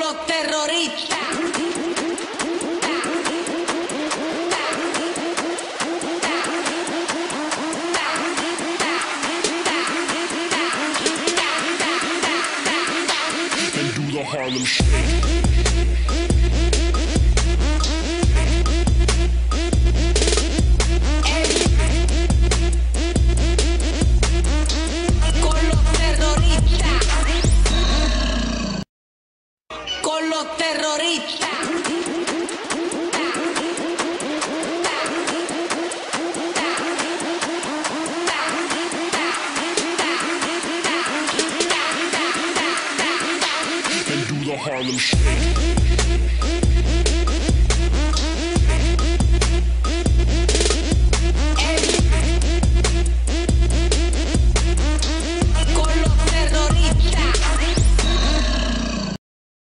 los terroristas. And do the Harlem Shake. Con los terroristas. And do the Harlem Shake.